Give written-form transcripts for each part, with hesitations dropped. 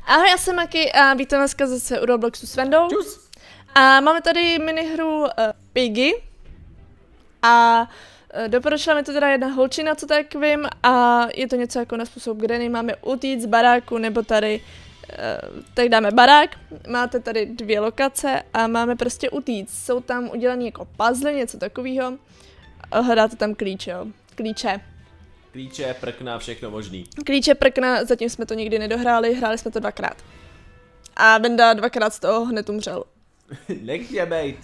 Ahoj, já jsem Maki a vítám dneska zase u Robloxu s Vendou. Čus. A máme tady minihru Piggy. A doporučila mi to teda jedna holčina, co tak vím, a je to něco jako na způsob Granny. Máme utíct z baráku, nebo tady, tak dáme barák. Máte tady 2 lokace a máme prostě utíct. Jsou tam udělané jako puzzle, něco takového. Hledáte tam klíče, jo. Klíče, prkna, všechno možný. Klíče, prkna, zatím jsme to nikdy nedohráli, hráli jsme to 2krát. A Venda 2krát z toho hned umřel. Nech mě bejt.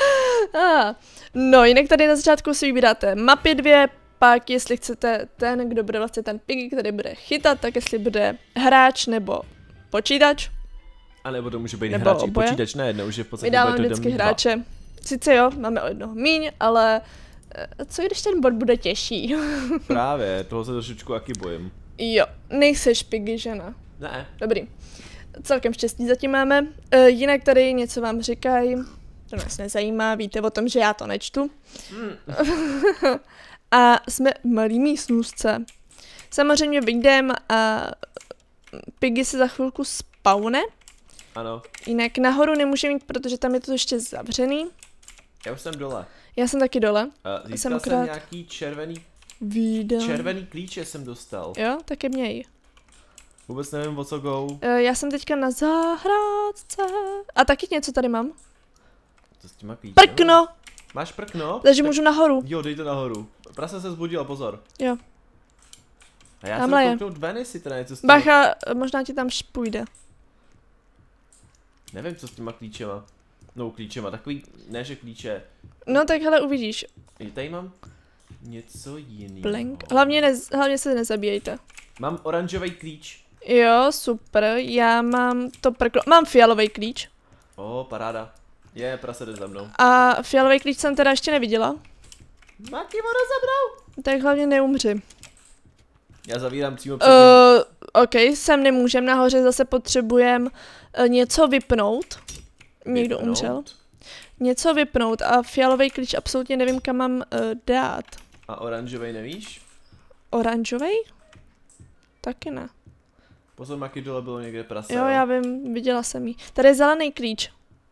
No, jinak tady na začátku si vybíráte mapy 2, pak jestli chcete ten, kdo bude vlastně ten Piggy, který bude chytat, tak jestli bude hráč nebo počítač. A nebo to může být nebo hráč i oboje. počítač, ne, už je v podstatě. My dáváme vždycky hráče. Sice jo, máme o jednoho míň, ale co když ten bod bude těžší? Právě, toho se trošičku taky bojím. Jo, nejseš Piggy, žena. Ne. Dobrý. Celkem štěstí zatím máme. Jinak tady něco vám říkají. To nás nezajímá, víte o tom, že já to nečtu. A jsme v malý místnůzce. Samozřejmě vyjdeme a Piggy se za chvilku spawne. Ano. Jinak nahoru nemůže mít, protože tam je to ještě zavřený. Já už jsem dole. Já jsem taky dole. Získal jsem nějaký červený klíče jsem dostal. Jo, taky měj. Vůbec nevím, o co go. Já jsem teďka na zahrádce. A taky něco tady mám. Co s těma klíčema? Prkno! Máš prkno? Takže můžu nahoru. Jo, dej to nahoru. Prase se zbudil, pozor. Jo. A já Tamhle jsem kouknout ven, jestli teda něco s tím. Bacha, možná ti tam půjde. Nevím, co s těma klíčema. No, klíčema, takový, ne že klíče. No tak hele, uvidíš. Tady mám něco jiného. Blank. Hlavně se nezabíjejte. Mám oranžový klíč. Jo, super, já mám to prklo. Mám fialový klíč. Paráda. Je, prase jde za mnou. A fialový klíč jsem teda ještě neviděla. Maki, voda za mnou. Tak hlavně neumři. Já zavírám přímo před ním. OK, sem nemůžem, nahoře zase potřebujeme něco vypnout. Někdo umřel. Něco vypnout a fialový klíč absolutně nevím, kam mám dát. A oranžový nevíš? Oranžový? Taky ne. Pozor, Maki, dole bylo někde prase. Jo, já vím, viděla jsem jí. Tady je zelený klíč.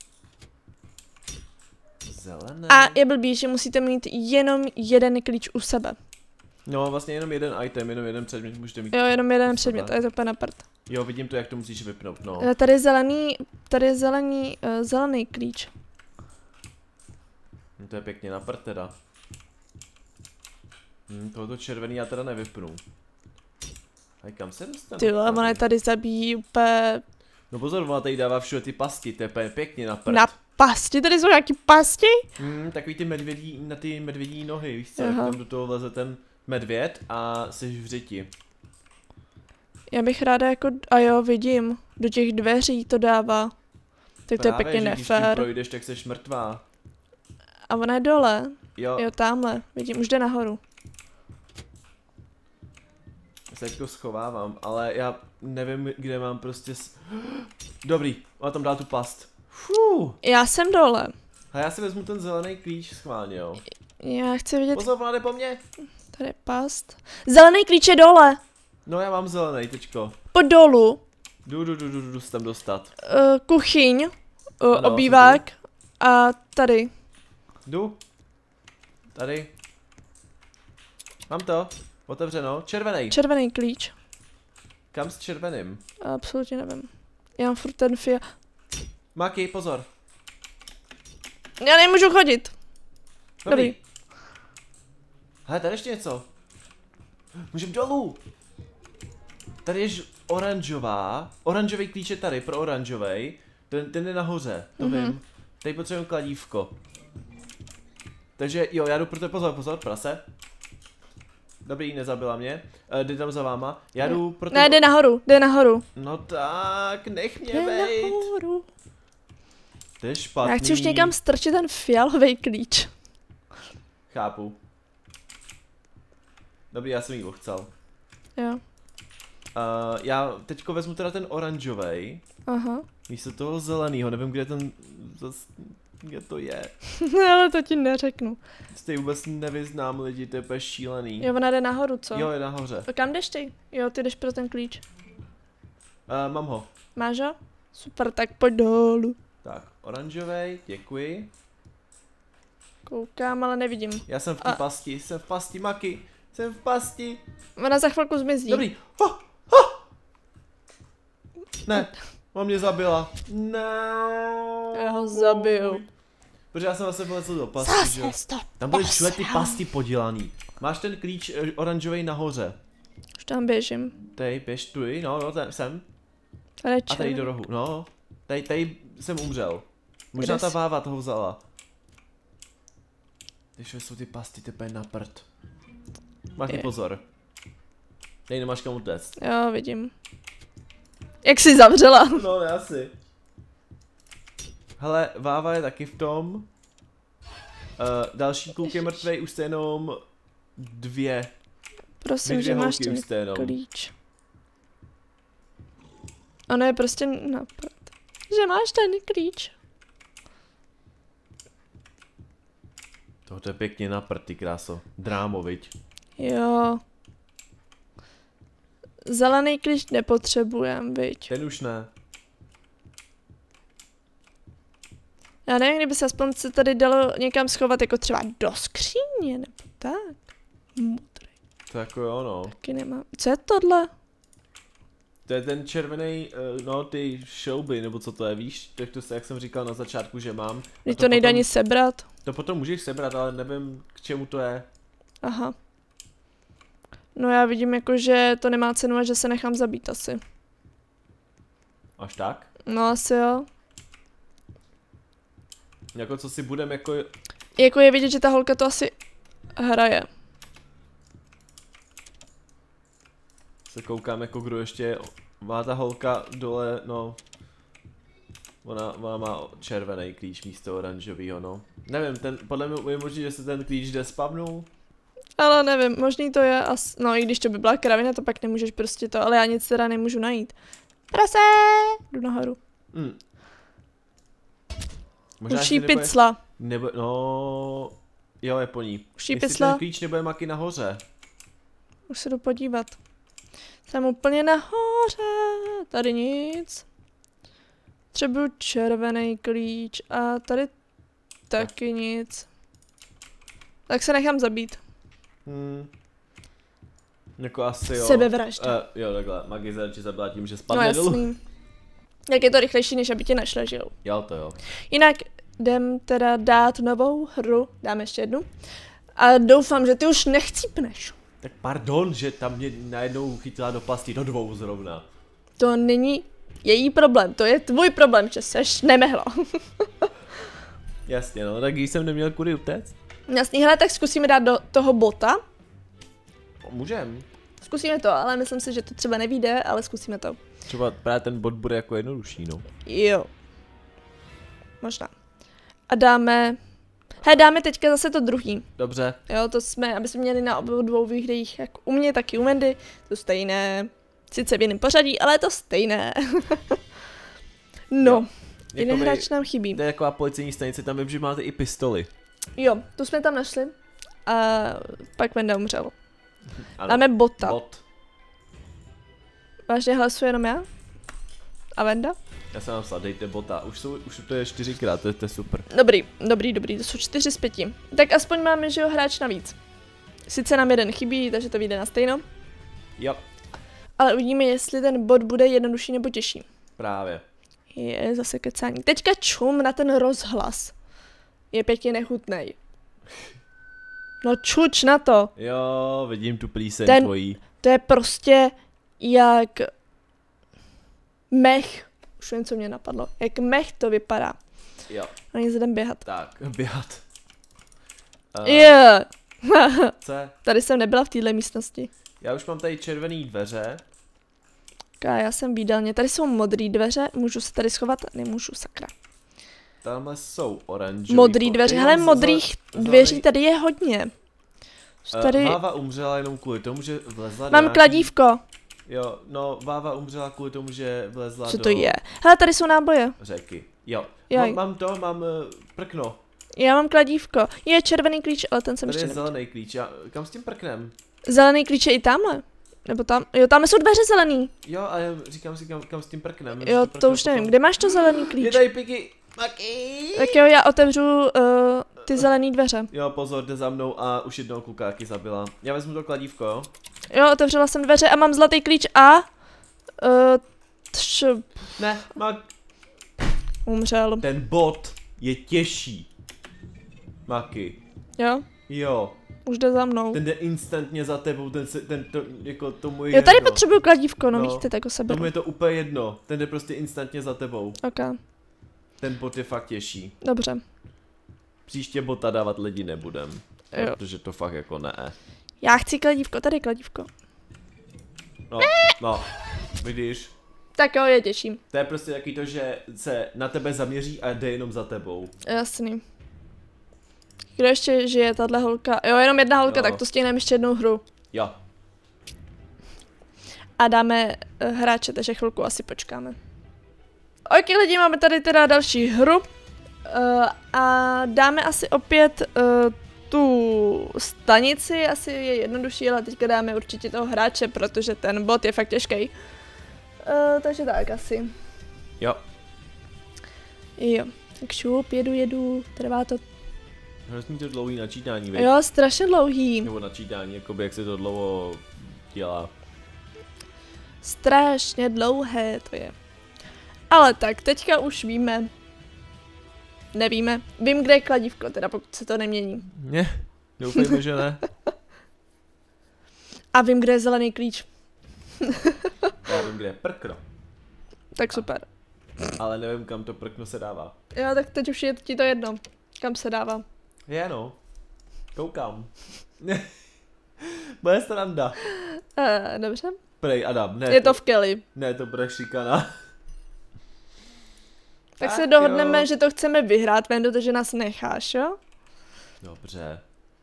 Zelený? A je blbý, že musíte mít jenom jeden klíč u sebe. No, vlastně jenom jeden item, jenom jeden předmět můžete mít. Jo, jenom jeden předmět, a je to úplně na prd. Jo, vidím to, jak to musíš vypnout, no. Tady je zelený klíč. No, to je pěkně na prd teda. Tohoto červený já teda nevypnu. A kam se dostanu? Ty vole, ona je tady zabíjí úplně... No pozor, ona tady dává všude ty pasti, to je pěkně na prd. Na pasti? Tady jsou nějaký pasti? Takový ty medvědí, na ty medvědí nohy, víš co, jak tam do toho vleze ten medvěd a jsi v řiti. Já bych ráda jako, a jo, vidím, do těch dveří to dává. Tak to je pěkně nefér. Když tím projdeš, tak seš mrtvá. A ona je dole. Jo. Jo, tamhle, vidím, už jde nahoru. Já se teďko schovávám, ale já nevím, kde mám prostě Dobrý, ona tam dá tu past. Já jsem dole. A já si vezmu ten zelený klíč schválně, jo. Já chci vidět... Pozor, ona jde po mně. Tady je past. Zelený klíč je dole. No, já mám zelený, teďko. Po dolu. Jdu se tam dostat. Kuchyň. Ano, obývák. A tady. Jdu. Tady. Mám to. Otevřeno. Červený. Červený klíč. Kam s červeným? Absolutně nevím. Já mám furt ten Maki, pozor. Já nemůžu chodit. Dobrý. Hele, tady ještě něco. Můžem dolů. Tady je oranžový klíč je tady pro oranžovej. Ten je nahoře, to vím. Tady potřebujeme kladívko. Takže jo, já jdu pro to, pozor, prase. Dobrý, nezabila mě. Jde tam za váma. Já jdu pro to. Ne, jde nahoru. No tak, nech mě Jde bejt. nahoru. To je špatný. Já chci už někam strčit ten fialový klíč. Chápu. Dobrý, já jsem jí ochcel. Jo. Já teďko vezmu teda ten oranžovej. Aha. Místo toho zeleného, nevím, kde to je. Ale to ti neřeknu. Ty vůbec nevyznám lidi, to je úplně šílený. Jo, ona jde nahoru, co? Jo, je nahoře. A kam jdeš ty? Jo, ty jdeš pro ten klíč. Mám ho. Máš ho? Super, tak pojď dolů. Tak, oranžovej, děkuji. Koukám, ale nevidím. Já jsem v té pasti, jsem v pasti, Maki. Jsem v pasti. Ona za chvilku zmizí. Dobrý. Ne, on mě zabila. No. Já ho zabiju. Protože já jsem zase vylezl do pasti, že jo. Tam byly všude ty pasti podělaný. Máš ten klíč oranžový nahoře. Už tam běžím. Tady, běž tuj, no, tady jsem. Tady A tady do rohu, no. Tady jsem umřel. Možná ta váva toho vzala. Když jsou ty pasti, tepe na prd. Máš pozor. Tady nemáš kam utéct. Jo, vidím. Jak jsi zavřela? No, asi. Hele, váva je taky v tom. Další kluk je mrtvej, už jste jenom dvě. Prosím, že máš ten klíč. Ono je prostě napad. Že máš ten klíč. Tohle je pěkně na prd, ty kráso. Drámo, viď? Jo. Zelený klíč nepotřebujem, viď? Ten už ne. Já nevím, kdyby se aspoň se tady dalo někam schovat, jako třeba do skříně, nebo tak. Modrý. To jako jo, no. Taky nemám. Co je tohle? To je ten červený, no ty šouby, nebo co to je, víš? Tak to se, jak jsem říkal na začátku, že mám. Když to nejde ani sebrat. To potom můžeš sebrat, ale nevím, k čemu to je. Aha. No já vidím jako, že to nemá cenu a že se nechám zabít asi. Až tak? No asi jo. Jako co si budem jako... Jako je vidět, že ta holka to asi hraje. Se koukám jako kdo ještě má ta holka dole, no. Ona má červený klíč místo oranžovýho, no. Nevím, podle mě je možný, že se ten klíč despavnul. Ale nevím, možný to je asi, no i když to by byla kravina, to pak nemůžeš prostě to, ale já nic teda nemůžu najít. Prase! Jdu nahoru. Uší picla. Nebo, no, jo, je po ní. Uší Jestli picla. ten klíč nebude Maki nahoře. Už se jdu podívat. Jsem úplně nahoře. Tady nic. Třeba červený klíč a tady taky nic. Tak se nechám zabít. Jako asi jo. Sebevražda. Jo, takhle. Magi tě zabila tím, že spadne dolů. No jasný. Jak je to rychlejší, než aby tě našla, že jo? Jo, to jo. Jinak jdem teda dát novou hru. Dáme ještě jednu. A doufám, že ty už nechcípneš. Tak pardon, že tam mě najednou chytila do pasti, do dvou zrovna. To není její problém, to je tvůj problém, že seš nemehla. Jasně, no, tak jsem neměl kudy utéct. Jasný, hele, tak zkusíme dát do toho bota. Můžem. Zkusíme to, ale myslím si, že to třeba nevyjde, ale zkusíme to. Třeba právě ten bot bude jako jednodušší, no. Jo. Možná. A dáme... dáme teďka zase to druhý. Dobře. Jo, to jsme, aby jsme měli na obou dvou výhrých, jak u mě, tak i u Mandy. To stejné. Sice v jiném pořadí, ale to stejné. No. Jeden hráč nám chybí. To je taková policejní stanice, tam vím, že máte i pistoli. Jo, tu jsme tam našli. A pak Venda umřel. Ano. Dáme bota. Bot. Vážně hlasuje jenom já? A Venda? Já jsem napsal, dejte bota. Už to je 4krát, to je super. Dobrý, to jsou 4 z 5. Tak aspoň máme, že jo, hráč navíc. Sice nám jeden chybí, takže to vyjde na stejno. Jo. Ale uvidíme, jestli ten bod bude jednodušší nebo těžší. Právě. Je zase kecání. Teďka čum na ten rozhlas. Je pěkně nechutnej. No čuč na to. Jo, vidím tu plíseň tvojí. To je prostě jak mech. Už jen co mě napadlo. Jak mech to vypadá. Jo. A nic jdem běhat. Tak, běhat. Yeah. Tady jsem nebyla v téhle místnosti. Já už mám tady červený dveře. Já jsem v jídelně. Tady jsou modré dveře. Můžu se tady schovat? Nemůžu, sakra. Tamhle jsou oranžové. Modrý dveře. Hele, modrých dveří tady je hodně. Tady... Váva umřela jenom kvůli tomu, že vlezla Mám kladívko. Jo, no, Váva umřela kvůli tomu, že vlezla Co to je? Hele, tady jsou náboje. Řeky. Jo. Mám prkno. Já mám kladívko. Je červený klíč, ale ten jsem tady ještě je zelený klíč. Kam s tím prknem? Zelený klíč je i tamhle. Nebo tam, jo, tam jsou dveře zelený. Jo, a já říkám si, kam s tím prknem. Jo, to už nevím, kde máš to zelený klíč? Je tady Piggy. Maki. Tak jo, já otevřu ty zelený dveře. Jo, pozor, jde za mnou a už jednoho klukáky zabila. Já vezmu to kladívko, jo? Jo, otevřela jsem dveře a mám zlatý klíč a... Ne, Mak. Umřel. Ten bod je těžší. Maki. Jo, Jo. už jde za mnou. Ten jde instantně za tebou, jako tomu je Jo, tady jedno. potřebuju kladívko, no, No, vidíte, tak ho seberu. Tomu je to úplně jedno, ten jde prostě instantně za tebou. Ok, Ten bot je fakt těžší. dobře. Příště bota dávat lidi nebudem. Jo. Protože to fakt jako ne. Já chci kladívko, tady je kladívko. No, vidíš. Tak jo, je těším. To je prostě taky to, že se na tebe zaměří a jde jenom za tebou. Jasný. Kdo ještě žije, tahle holka? Jo, jenom jedna holka, Jo. tak to stihneme ještě jednou hru. Jo. A dáme hráče, takže chvilku asi počkáme. Ok lidi, máme tady teda další hru. A dáme asi opět tu stanici, asi je jednodušší, ale teďka dáme určitě toho hráče, protože ten bot je fakt těžký. Takže tak asi. Jo. Jo, tak šup, jedu, trvá to. Hrozně to dlouhý načítání, viď? Jo, strašně dlouhý. Nebo načítání, jakoby jak se to dlouho dělá. Strašně dlouhé to je. Ale tak, teďka už víme. Nevíme. Vím, kde je kladívko, teda pokud se to nemění. Ne, doufejme, že ne. A vím, kde je zelený klíč. Já vím, kde je prkno. Tak super. Ale nevím, kam to prkno se dává. Jo, tak teď už je ti to jedno. Kam se dává. Je no. Koukám. Bude sranda. Dobře. Prej, Adam, ne. Je to v Kelly. Ne, to bude šikana. Tak se jo. dohodneme, že to chceme vyhrát, Vendo, takže nás necháš, jo? Dobře.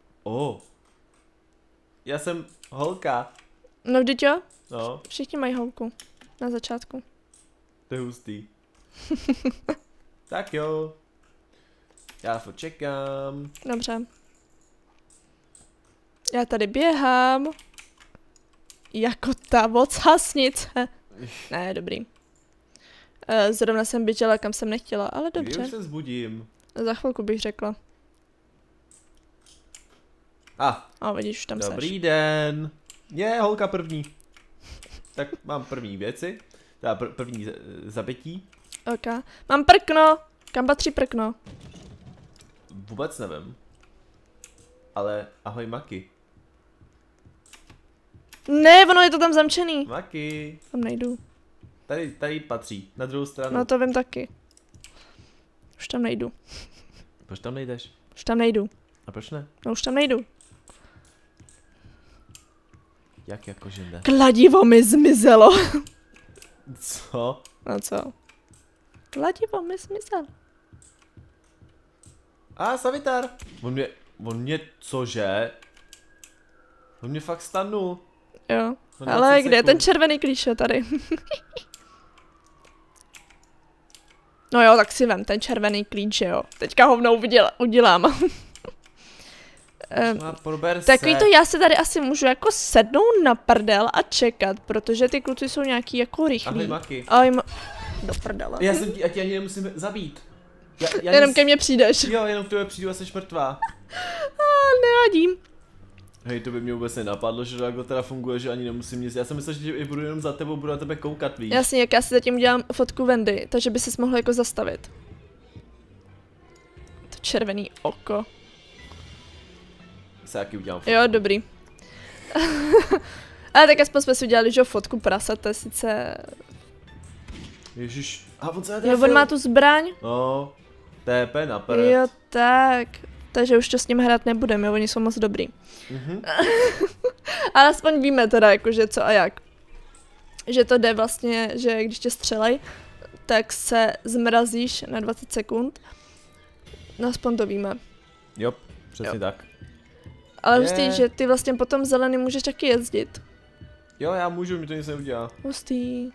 Já jsem holka. No vždyť jo? No, Všichni mají holku. Na začátku. to je hustý. Tak jo. Já to čekám. Dobře. Já tady běhám. Jako ta ocasnice. Ne, dobrý. Zrovna jsem běžela, kam jsem nechtěla, ale Kdy dobře. už se zbudím. Za chvilku bych řekla. A vidíš, už tam seš. Dobrý den. Je, holka první. Tak mám první věci. Teda první zabití. Ok. Mám prkno. Kam patří prkno? Vůbec nevím. Ale ahoj Maki. Ne, ono je to tam zamčený. Maki. Tam nejdu. Tady patří, na druhou stranu. No to vím taky. Už tam nejdu. Proč tam nejdeš? Už tam nejdu. A proč ne? No už tam nejdu. Jak jakože ne? Kladivo mi zmizelo. Co? No co? Kladivo mi zmizelo. Savitar. On mě, cože? On mě fakt stanul. Jo. No, Ale 20 kde je ten sekund. červený klíč je tady? No jo, tak si vem ten červený klíč, jo. Teďka ho mnou udělám. Prober se. Takový to já se tady asi můžu jako sednout na prdel a čekat, protože ty kluci jsou nějaký jako Ahoj rychlí. Maki. Do prdele. Já jsem ti, a tě ani nemusím zabít. Já Jenom ke mně přijdeš. Jo, jenom k tebe přijdu a jsi mrtvá. Nevadím. Hej, to by mě vůbec nenapadlo, že to jako teda funguje, že ani nemusím nic. Já jsem myslel, že budu jenom za tebou, budu na tebe koukat, víš. Jasně, jak já si zatím udělám fotku Wendy, takže by ses mohl jako zastavit. To červený oko. Se jaký udělám fotku. Jo, dobrý. Ale tak aspoň jsme si udělali, že fotku prasa, to je sice... Ježiš. A on se Jo, netrefil. on má tu zbraň? No, TP na prd. Jo, tak. Takže už to s ním hrát nebudeme, jo, oni jsou moc dobrý. Ale aspoň víme teda, jakože co a jak. Že to jde vlastně, že když tě střelej, tak se zmrazíš na 20 sekund. No aspoň to víme. Jo, přesně tak. Ale Je. hustý, že ty vlastně potom zelený můžeš taky jezdit. Jo, já můžu, mi to nic neudělá. Hustý.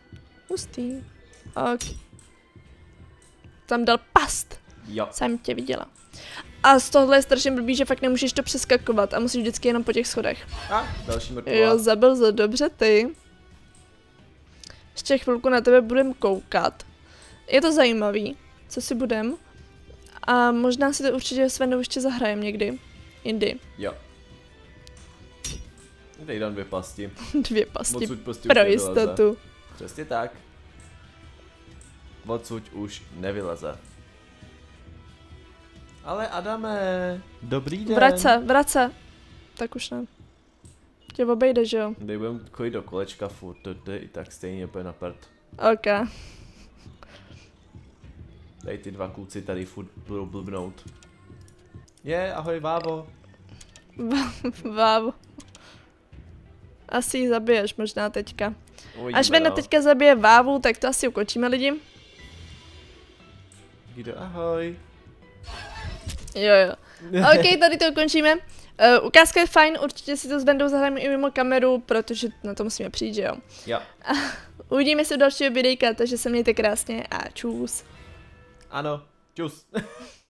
Ok. Tam dal past. Jo. Jsem tě viděla. A z tohle je strašně blbý, že fakt nemůžeš to přeskakovat a musíš vždycky jenom po těch schodech. A, další mrtvá. Jo, zabil za dobře ty. Ještě chvilku na tebe budem koukat. Je to zajímavý, co si budem. A možná si to určitě s Vendou ještě zahrajem někdy. Jindy. Jo. Dej dám 2 pasti. 2 pasti Odsud prostě pro už nevyleze. jistotu. Přesně tak. Odsud už nevyleze. Ale Adame, dobrý den. Vrať se. Tak už ne. Tě obejde, že jo? Tady budeme chodit do kolečka furt, to je i tak stejně úplně na prd. Ok. Tady ty 2 kluci tady furt budou blbnout. Ahoj Vávo. Vávo. Asi ji zabiješ možná teďka. Uvidíme, Až Venda teďka zabije Vávu, tak to asi ukončíme lidi. Guido, ahoj. Jo. Ok, tady to ukončíme. Ukázka je fajn, určitě si to s Vendou zahrajeme i mimo kameru, protože na to musíme přijít, že jo? Jo. Uvidíme se u dalšího videjka, takže se mějte krásně a čus. Ano, čus.